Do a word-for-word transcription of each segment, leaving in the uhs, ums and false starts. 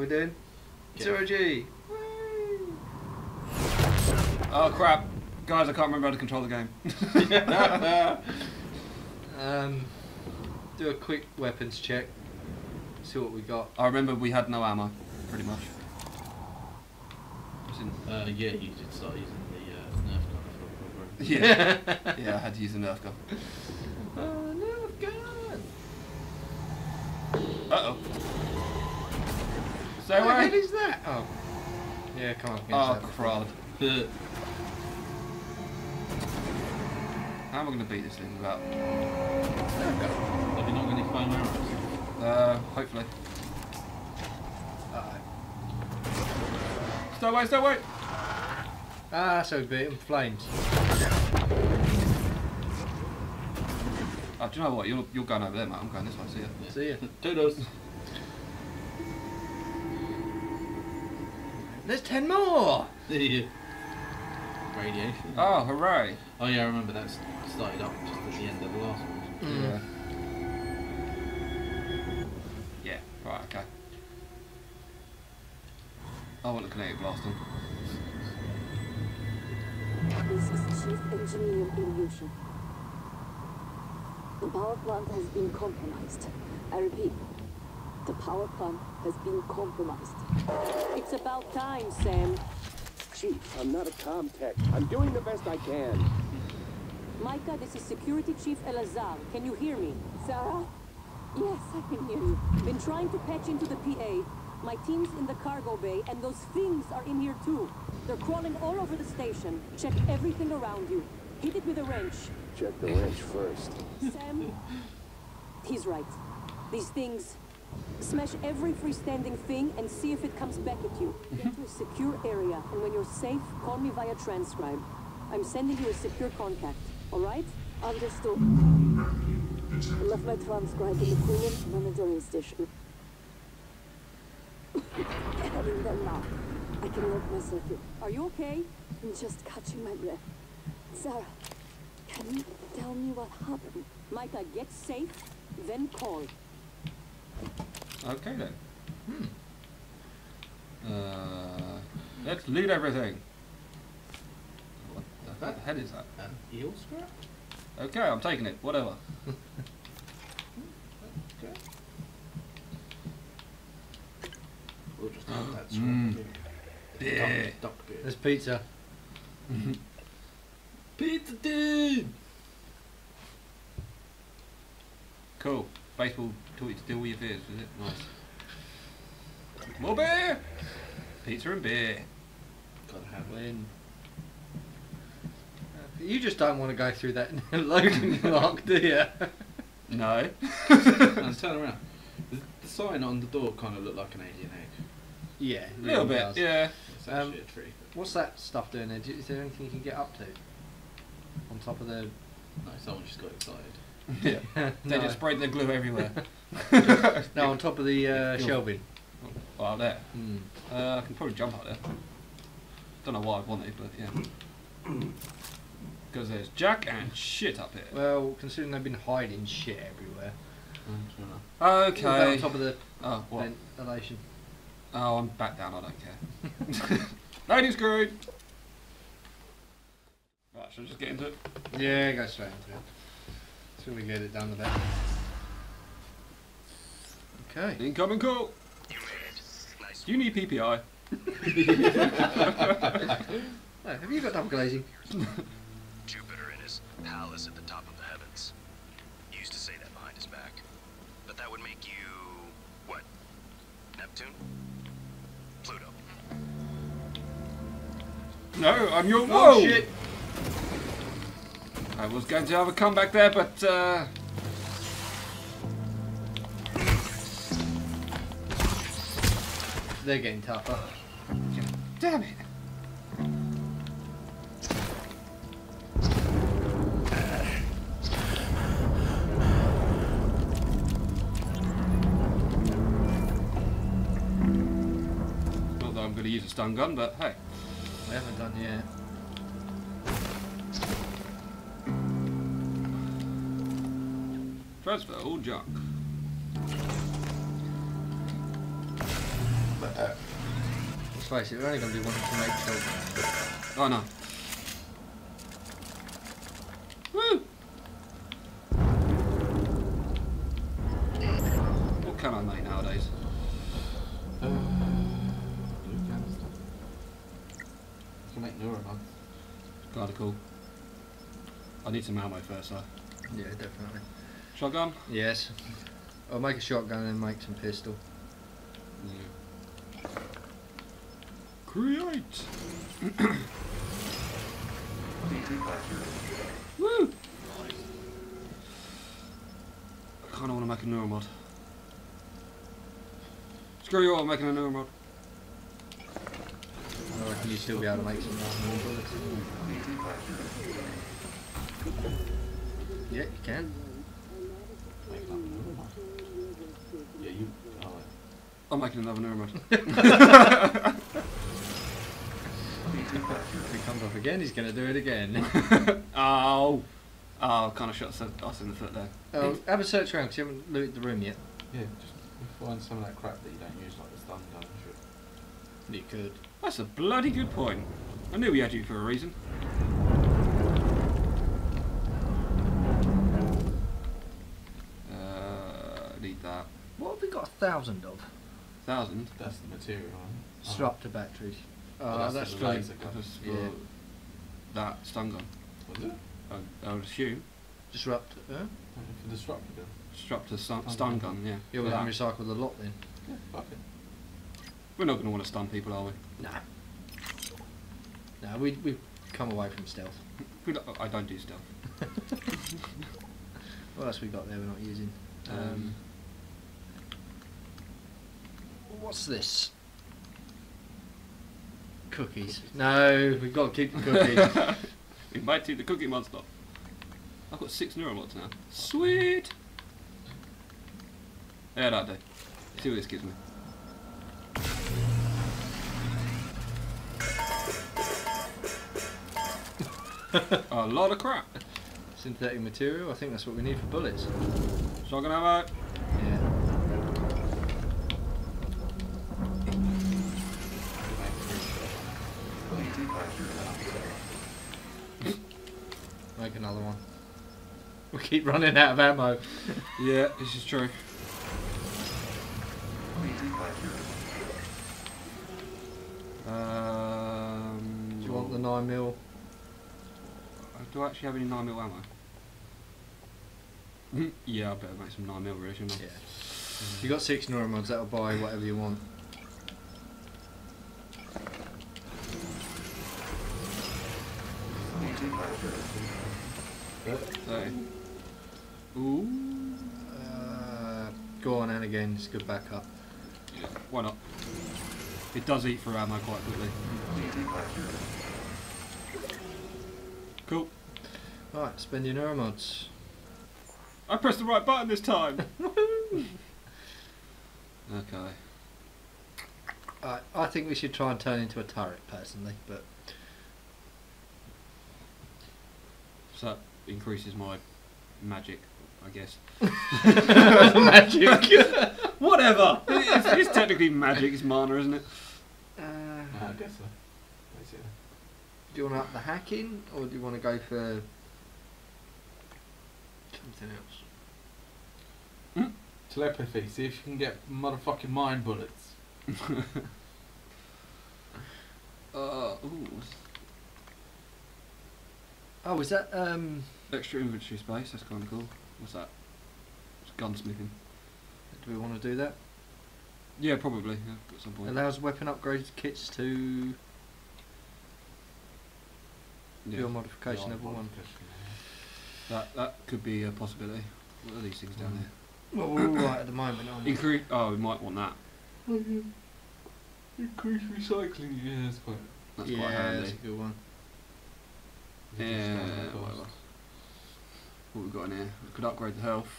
doing? Zero G. Oh crap. Guys, I can't remember how to control the game. um, do a quick weapons check. See what we got. I remember we had no ammo, pretty much. Uh, yeah, you did start using the uh, Nerf gun for a Yeah. Yeah, I had to use the Nerf gun. Oh, Nerf gun! Uh oh. Stay What the hell away! is that? Oh. Yeah, come on. Oh, crud. Uh, How am I going to beat this thing without... have you not got any foam arrows? Uh, hopefully. Uh-oh. Stay away, stay away! Ah, so be it in flames. Oh, do you know what? You're, you're going over there, mate. I'm going this way. See ya. Yeah. See ya. Toodles. There's ten more! Yeah. Radiation. Oh, hooray! Oh yeah, I remember that started up just at the end of the last one. Mm. Yeah. Yeah, right, okay. I want the kinetic blast on. This is Chief Engineer Illusion. The power plant has been compromised. I repeat, the power plant has been compromised. It's about time, Sam. Chief, I'm not a comm tech. I'm doing the best I can. Micah, this is Security Chief Elazar. Can you hear me? Sarah? Yes, I can hear you. Been trying to patch into the P A. My team's in the cargo bay, and those things are in here too. They're crawling all over the station. Check everything around you. Hit it with a wrench. Check the wrench first. Sam? He's right. These things... Smash every freestanding thing and see if it comes back at you. Get to a secure area, and when you're safe, call me via transcribe. I'm sending you a secure contact, alright? Understood. I left my transcribe in the Queen monitoring station. Heading there now. I can work my circuit. Are you okay? I'm just catching my breath. Sarah, can you tell me what happened? Micah, get safe, then call. Okay then. Hmm. Uh, let's loot everything. What the That- head is that? An eel scrap? Okay, I'm taking it. Whatever. Okay. We'll just have that scrap. Mm. here. Yeah. Duck, duck beer. There's pizza. Pizza dude! Cool. Baseball taught you to deal with your fears, is it? Nice. More beer! Pizza and beer. Gotta have it. When you just don't want to go through that loading lock, do you? No. And turn around. The, the sign on the door kind of looked like an alien egg. Yeah, A little bit, does. yeah. It's actually Um, a tree. What's that stuff doing there? Do- Is there anything you can get up to? On top of the... No, someone just got excited. Yeah. They no. just sprayed their glue everywhere. No, on top of the uh, You're- shelving. Oh, out there. Mm. Uh, I can probably jump up there. Don't know why I'd want it, but yeah. Because there's jack and shit up here. Well, considering they've been hiding shit everywhere. Okay. What about on top of the Oh, what? ventilation. Oh, I'm back down. I don't care. Ladies screwed. Right, should I just get into it? Yeah, go straight into it. So we get it done with that. Okay. Incoming call. Do you need P P I? Oh, have you got double glazing? Jupiter and his palace at the top of the heavens. He used to say that behind his back. But that would make you... what? Neptune? Pluto. No, I'm your... Oh, Whoa! shit! I was going to have a comeback there, but... Uh... They're getting tougher. Damn it. Not that I'm going to use a stun gun, but hey. We haven't done yet. Transfer all junk. Let's face it, we're only going to be wanting to make sure. Oh no. Woo! What can I make nowadays? Uh, blue canister. You can make neuromods. Kinda cool. I need some ammo first though. Yeah, definitely. Shotgun? Yes. I'll make a shotgun and then make some pistol. Yeah. Create! Woo! I kinda wanna make a neuromod. Screw you all, I'm making a neuromod. I reckon you'd still be able to make some more bullets. Yeah, you can. Make another neuromod. Yeah, you. Oh, I'm making another neuromod. If he comes up again, he's going to do it again. Oh! Oh, kind of shot us us in the foot there. Oh, have a search around because you haven't looted the room yet. yeah, just find some of that crap that you don't use, like the stun gun and shit. You could. That's a bloody good point. I knew we had you for a reason. Uh, need that. What have we got a thousand of? Thousand? That's the material, right? Disruptor batteries. Oh, Oh, that's that's the true. laser gun. That was for Yeah. that stun gun. Was it? I, I would assume. Disruptor. Huh? For disruptor gun. Disruptor stun, Stun stun gun. gun, yeah. Yeah, For we can that. recycle the lot then. Yeah, fuck it. We're not going to want to stun people, are we? No. No, we we've come away from stealth. we don't, I don't do stealth. What else we got there we're not using? Um, Um, what's this? Cookies. No, we've got to keep the cookies. we might take the cookie monster. I've got six neuromods now. Sweet! Yeah, that'll do. See what this gives me. A lot of crap. Synthetic material, I think that's what we need for bullets. Shotgun ammo. Yeah. Make another one. We keep running out of ammo. Yeah, this is true. Um, Do you want the nine mil? Do I actually have any nine mil ammo? Yeah, I better make some nine mil really, shouldn't I? Yeah. You got six neuromods, that'll buy whatever you want. So, ooh, Uh, go on, and again, it's good backup. yeah, why not? It does eat through ammo quite quickly. Cool. Right, spend your neuromods. I pressed the right button this time. Okay. I, I think we should try and turn into a turret, personally, but So that increases my magic, I guess. magic. Whatever. It's, it's technically magic. It's mana, isn't it? Uh, Yeah, I guess so. Basically. do you want to up the hacking, or do you want to go for something else? Telepathy, see if you can get motherfucking mind bullets. Uh, ooh. Oh, is that um? Extra inventory space. That's kind of cool. What's that? It's gunsmithing. Do we want to do that? Yeah, probably. Yeah, at some point. Allows weapon upgrade kits to Yeah. pure modification Yeah, level one. modification, That that could be a possibility. What are these things down here? Well, we're all right at the moment, aren't we? Increase. Oh, we might want that. Increase recycling, yeah, that's quite. That's yeah, quite handy. that's a good one. Yeah, whatever. What we got in here? We could upgrade the health.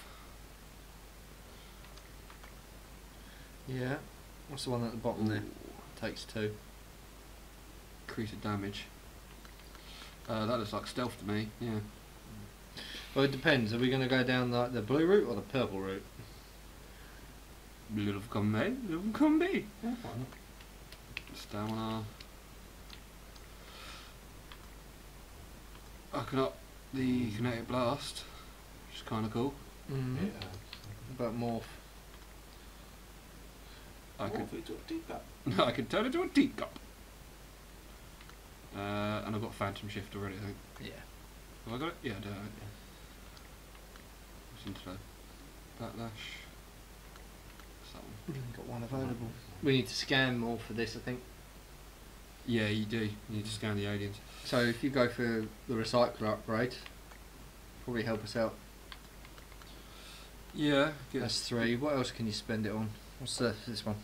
Yeah. What's the one at the bottom there? Takes two. Increase the damage. Uh, that looks like stealth to me. Yeah. Well, it depends. Are we going to go down like the blue route or the purple route? Little come A, little come B. Yeah, why not? Stamina. I can up the kinetic blast, which is kind of cool. Mm. Yeah. But morph. I could, Morph into a teacup. I could turn into a teacup. Uh, and I've got Phantom Shift already, I think. Yeah. Have I got it? Yeah, I do have it. What's into that? Backlash. What's that one? Got one available. We need to scan more for this, I think. Yeah, you do. You need to scan the aliens. So if you go for the recycler upgrade, probably help us out. Yeah. Get That's three. What else can you spend it on? What's the, this one?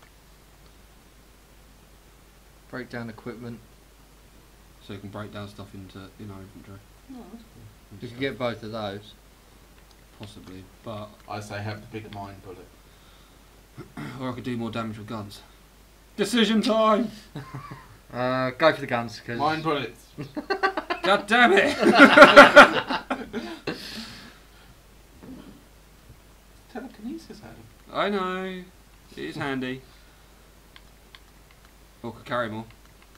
Break down equipment. So you can break down stuff into in our inventory. Oh, that's cool. and You can stuff. get both of those. Possibly, but I say have the big mine bullet. or I could do more damage with guns. Decision time! Uh, go for the guns. Cause Mine bullets. God damn it! Telekinesis, Adam. I know. It is handy. Or could carry more.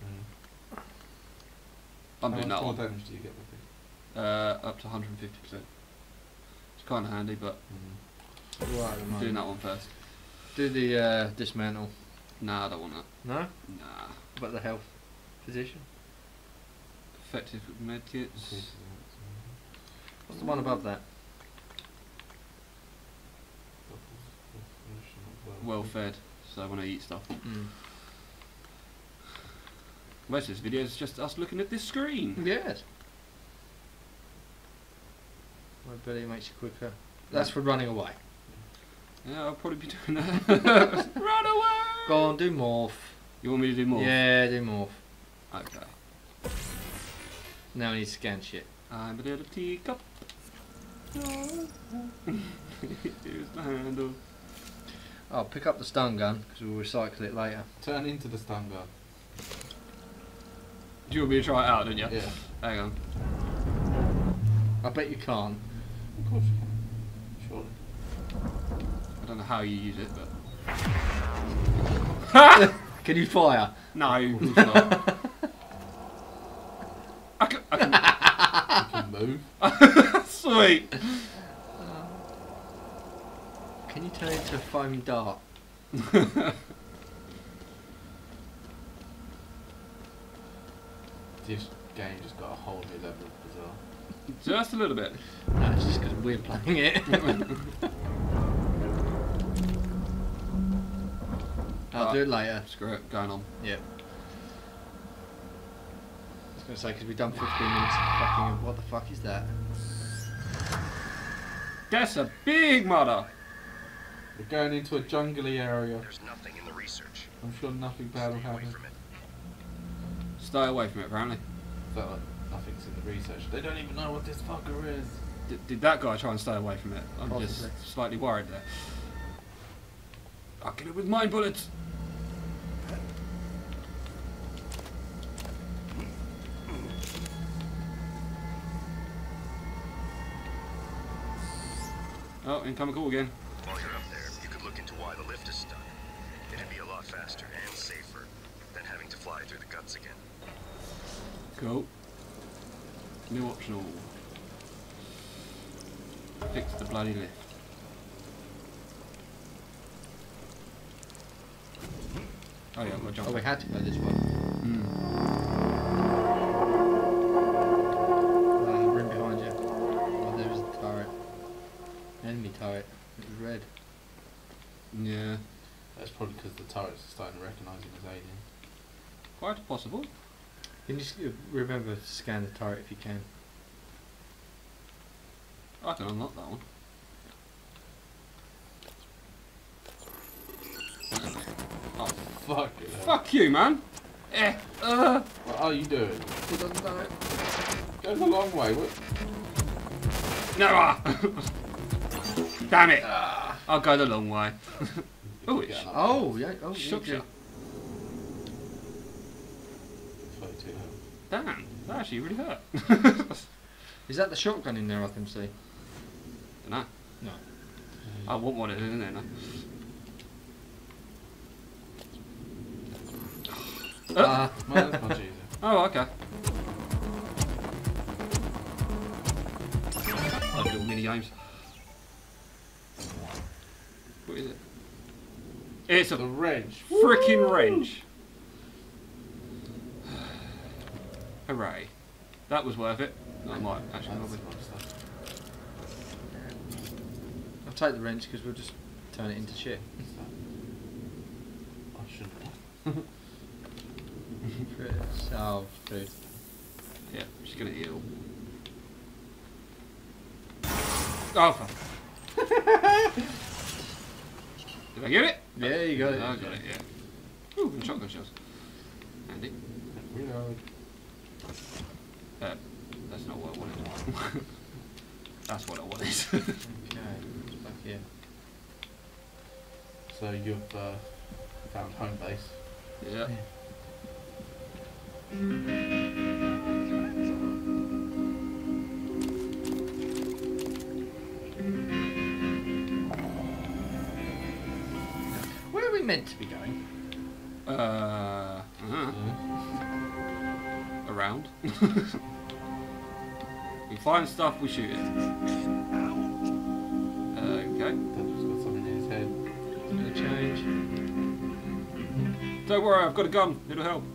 I'm How doing much that more one. damage do you get with it? Uh, up to one hundred fifty percent. It's kind of handy, but Right at the I'm doing moment. that one first. Do the uh, dismantle. Nah, I don't want that. No? Nah. What about the health position? Effective medkits. What's the one above that? Well fed, so when I eat stuff. Mm. Most of this video is just us looking at this screen. Yes. Mobility makes you quicker. That's for running away. Yeah, I'll probably be doing that. Run away! Go on, do morph. You want me to do more? Yeah, do morph. Okay. Now we need to scan shit. I'm a little teacup. Here's the handle. I'll pick up the stun gun because we'll recycle it later. Turn into the stun gun. Do you want me to try it out, don't you? Yeah. Hang on. I bet you can't. Of course you can. Surely. I don't know how you use it, but. Can you fire? No, it's not. I can, I You can move. can, sweet. Can you turn it into a foamy dart? This game just got a whole new level of bizarre. Just a little bit. No, it's just because we're playing it. I'll do it later. Screw it, going on. Yep. I was going to say, because we've done fifteen minutes of fucking... What the fuck is that? That's a big mother. We're going into a jungly area. There's nothing in the research. I'm sure nothing bad will Stay away happen. from it. Stay away from it, apparently. Felt like nothing's in the research. They don't even know what this fucker is. D did that guy try and stay away from it? I'm Possibly. just slightly worried there. I'll kill it with mine bullets. Oh, incoming call again. While you're up there, you could look into why the lift is stuck. It'd be a lot faster and safer than having to fly through the guts again. Cool. New optional. Fix the bloody lift. Oh yeah, I've got to jump. Oh, we back. had to go this way. Mm. Uh, room behind you. Oh, there's the turret. Enemy turret. It was red. Yeah, That's probably because the turrets are starting to recognise him as alien. quite possible. Can you just uh, remember to scan the turret if you can? I can unlock that one. Oh, Fuck it. fuck you, man! Eh, uh, What are you doing? He doesn't know it. Goes a long way. What? no! ah. Damn it! I'll go the long way. Oh, it's Getting up Oh, yeah. Oh, shook yeah. you. thirty-two health. Damn, that actually really hurt. Is that the shotgun in there I can see? no, No. I want one of them, isn't there? No? Ah, Well, that's much easier. Oh, okay. Like little mini games. What is it? It's a The wrench. freaking wrench. Hooray. That was worth it. I might actually not be. I'll take the wrench because we'll just turn it into shit. I shouldn't. Oh, food. Yeah, she's gonna eat it all. Oh, fuck. Did I get it? Yeah, you got it. I got it, yeah. Ooh, and shotgun shells. Handy. Reload. Uh, that's not what I wanted. That's what I wanted. Okay, it's back here. So you've uh, found home base. Yeah. Where are we meant to be going? Uh, uh-huh. Yeah. Around. We find stuff, we shoot it. Okay. That just got something in his head. It's gonna change. Don't worry, I've got a gun. It'll help.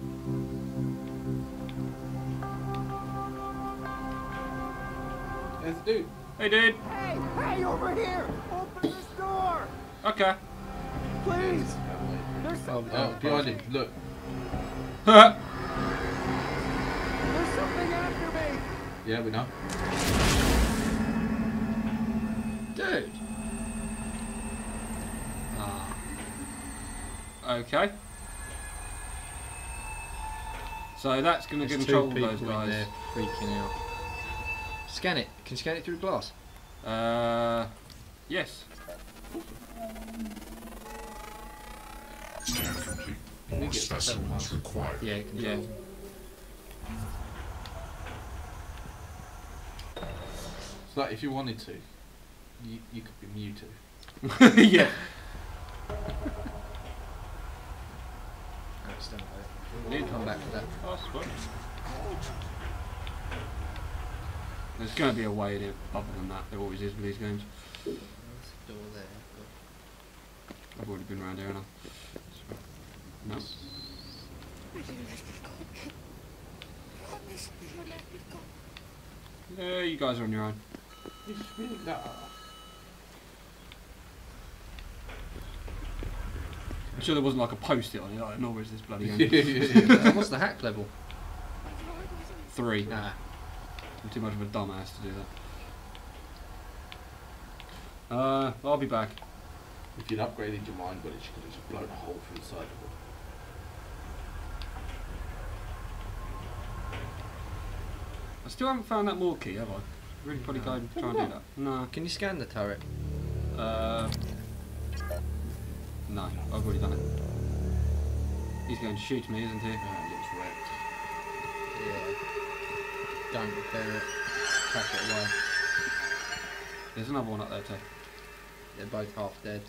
There's a dude. Hey, dude. Hey, hey, over here! Open this door! Okay. Please! There's, Oh, Oh, behind him. Look. there's something after me! Yeah, we know. Dude. Ah. Okay. So that's going to There's control two those people in guys. there freaking out. Scan it. Can you scan it through glass? Uh, yes. Scan complete. We More get specimens required. Yeah, Yeah. control. It's like if you wanted to, you, you could be Mewtwo. Yeah. Accidentally. We'll come back to that. Oh, that's fine. There's going to be a way in it other than that. There always is with these games. There's a door there. I've already been around here, haven't I? No. Yeah, you guys are on your own. It's really that. I'm sure there wasn't like a post-it on it, like, nor is this bloody Yeah, game. yeah, yeah. Uh, what's the hack level? Three. Nah. I'm too much of a dumbass to do that. Uh, I'll be back. If you'd upgraded your mind bullet, you could have just blown a hole through the side of it. I still haven't found that more key, have I? Really probably go and try and do that. No. Can you scan the turret? Uh, no, I've already done it. He's going to shoot me, isn't he? Uh, it looks wrecked. Yeah. Don't repair it. Pack it away. There's another one up there too. They're both half dead.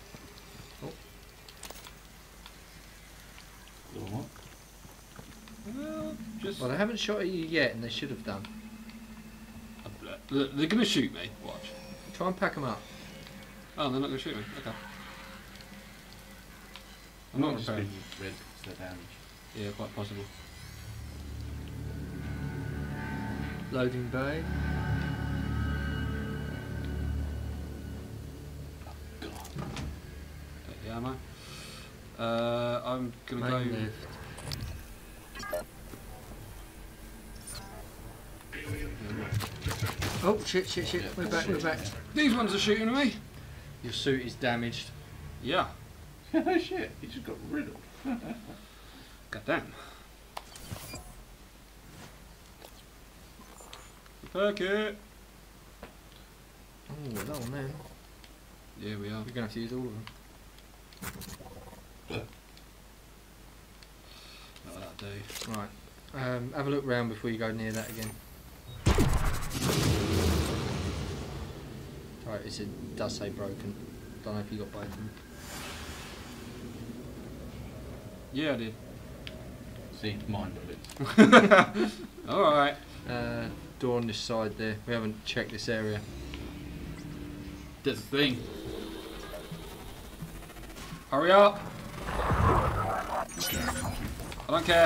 Little what? Well, just. Well, they haven't shot at you yet, and they should have done. They're going to shoot me. Watch. Try and pack them up. Oh, they're not going to shoot me. Okay. I'm Might not just prepared. be red because they're damaged. Yeah, quite possible. Loading bay. Take the ammo. Uh, I'm going to go. Main lift. Oh shit! Shit! Shit! Yeah, we're back. We're back. These ones are shooting at me. Your suit is damaged. Yeah. Oh shit, he just got riddled. God damn. Pack it. Oh, we're low on them. Yeah, we are. We're gonna have to use all of them. Oh, that'll do. Right. Um, have a look round before you go near that again. Right, it does say broken. Don't know if you got both of them. Yeah, I did. See, mind bullets. Alright. Uh, door on this side there. We haven't checked this area. That's the thing. Hurry up. I don't care.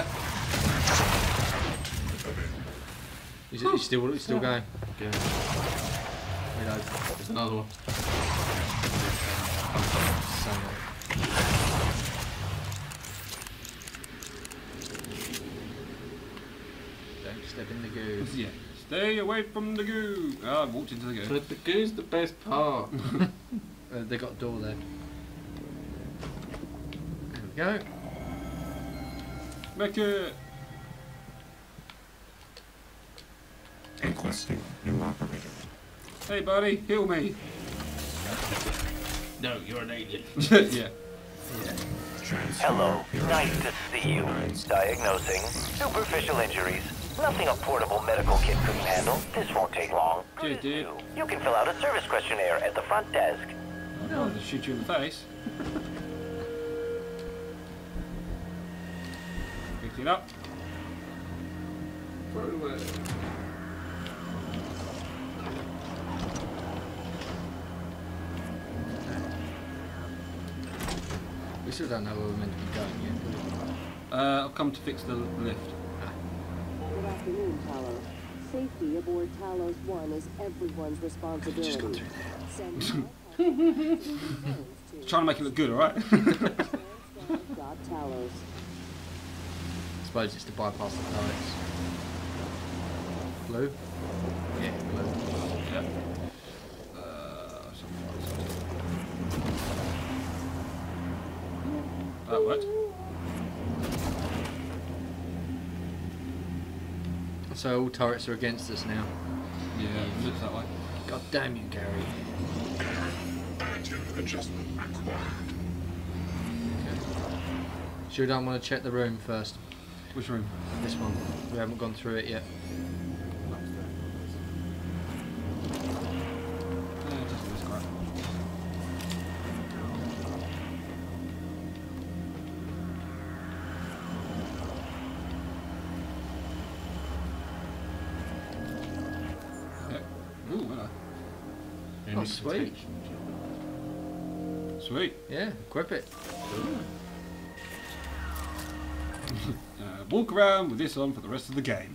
Is it it's still it's still going? Yeah. Reload. There's another one. So, don't step in the goo. Yeah. Stay away from the goo. Ah, I walked into the goo. But the goo's the best part. Uh, they got a door there. There we go. Make it. Requesting new operator. Hey, buddy, heal me. No, you're an alien. Yeah. Hello, nice to see you. Diagnosing superficial injuries. Nothing a portable medical kit couldn't handle. This won't take long. Cheers, dude. You can fill out a service questionnaire at the front desk. I'd rather shoot you in the face. Pick it up. Throw it away. We still don't know where we're meant to be going yet, do we? Uh, I've come to fix the lift. Good afternoon, Talos. Safety aboard Talos One is everyone's responsibility. Just gone through Send Trying to make it look good, alright? Got Talos. I suppose it's to bypass the turrets. Blue? Yeah, blue. Yeah. Uh, something. That worked. So all turrets are against us now. Yeah, it looks that way. God damn you, Gary. Attitude adjustment required. Sure don't want to check the room first. Which room? This one. We haven't gone through it yet. Yeah, it doesn't look right. Yeah. Ooh, hello. Oh, sweet. Sweet. Yeah, equip it. Uh, walk around with this on for the rest of the game.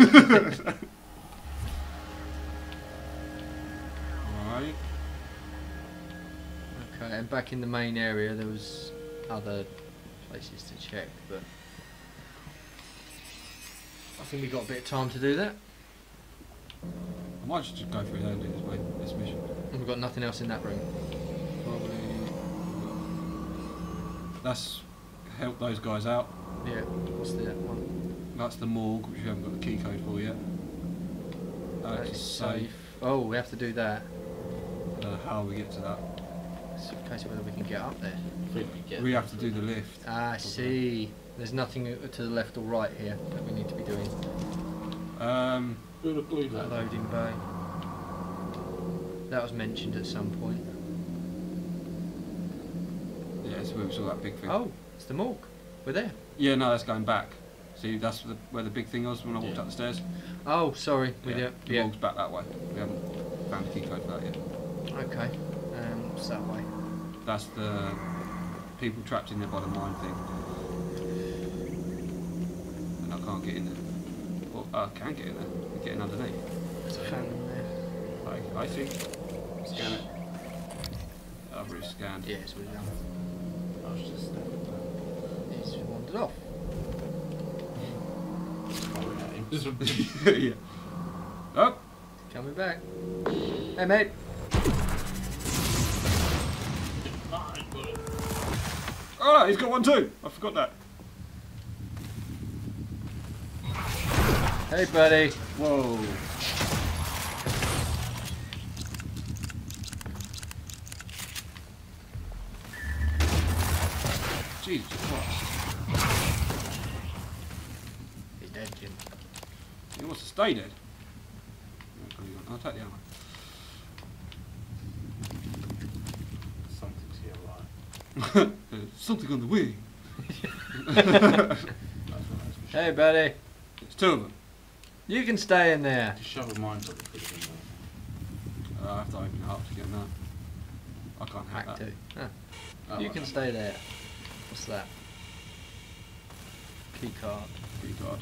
Right. Okay, and back in the main area there was other places to check, but I think we got a bit of time to do that. I might just go through there and do this, way, this mission. And we've got nothing else in that room. Probably. That's help those guys out. Yeah, what's the one? That's the morgue, which we haven't got the key code for yet. That That's is safe. safe. Oh, we have to do that. I don't know how we get to that. It's in case of whether we can get up there. I think we get We have to do the lift. Ah, I see. There's nothing to the left or right here that we need to be doing. Um, Build a blue light. Loading bay. That was mentioned at some point. yeah, it's where we saw that big thing. Oh, it's the morgue. We're there. Yeah, no, that's going back. See, that's the, where the big thing was when I walked Yeah. up the stairs. Oh, sorry. We yeah, do. the Yeah. morgue's back that way. We haven't found the key code for that yet. Okay. Um, it's that way. That's the people trapped in there by the mine thing. And I can't get in there. Well, I can get in there. I'm getting underneath. There's a phantom there. I, I think. Scan it. I've already scanned. Yeah, it's already done. I was just He's wandered off. following at him. Just yeah. Oh! Coming back. Hey, mate. Oh, he's got one too! I forgot that. Hey, buddy. Whoa. Jesus Christ. He's dead, Jim. He wants to stay dead. I'll take the ammo. something's here right. There's something on the wing. That's what I was Hey, buddy. There's two of them. You can stay in there. Just shove a mine top of the thing. Uh, I have to open it up to get in there. I can't hack Hack that. two. Huh. Oh, You right. can stay there. What's that? Key card. Key card.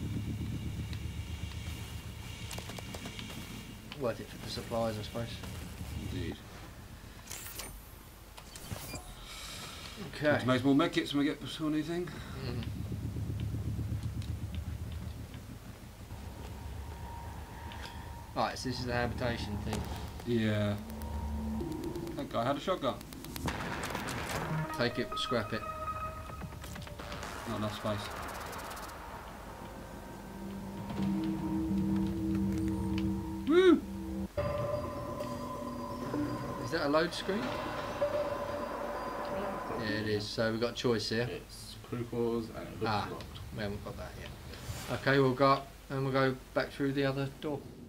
Worth it for the supplies, I suppose. Indeed. Okay. To make more medkits when we get to anything. Mhm. Right, so this is the habitation thing. Yeah. That guy had a shotgun. Take it, scrap it. Not enough space. Woo! Is that a load screen? Yeah, it is. So we've got a choice here. It's crew quarters and it looks Ah. locked. We haven't got that yet. Okay, we'll go up and we'll go back through the other door.